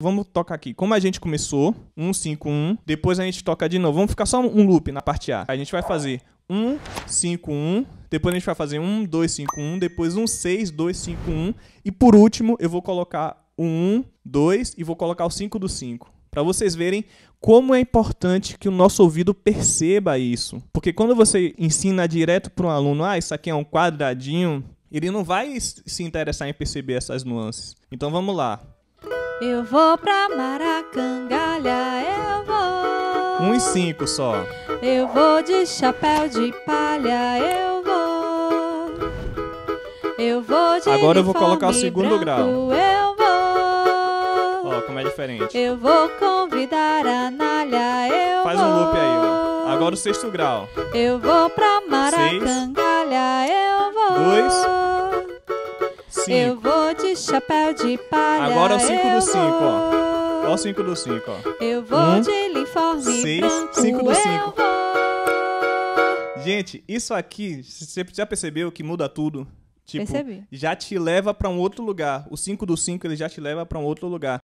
Vamos tocar aqui. Como a gente começou, 1, 5, 1. Depois a gente toca de novo. Vamos ficar só um loop na parte A. A gente vai fazer 1, 5, 1. Depois a gente vai fazer 1, 2, 5, 1. Depois 1, 6, 2, 5, 1. E por último, eu vou colocar o 1, 2 e vou colocar o 5 do 5. Para vocês verem como é importante que o nosso ouvido perceba isso. Porque quando você ensina direto para um aluno, isso aqui é um quadradinho, ele não vai se interessar em perceber essas nuances. Então vamos lá. Eu vou pra Maracangalha, eu vou. 1 e 5 só. Eu vou de chapéu de palha, eu vou. Eu vou de Agora eu vou colocar o uniforme segundo grau. branco, eu vou. Ó, como é diferente. Eu vou convidar a Nália, eu Faz vou. um loop aí, ó. Agora o sexto grau. Eu vou pra Maracangalha, eu vou. 2, Eu 5. vou de chapéu de palha. Agora o 5 eu do 5, vou. ó. Ó o 5 do 5, ó. Eu vou 1, de uniforme 6, branco. 5 do 5. Eu vou. Gente, isso aqui, você já percebeu que muda tudo? Tipo, Percebi. já te leva para um outro lugar. O 5 do 5 ele já te leva para um outro lugar.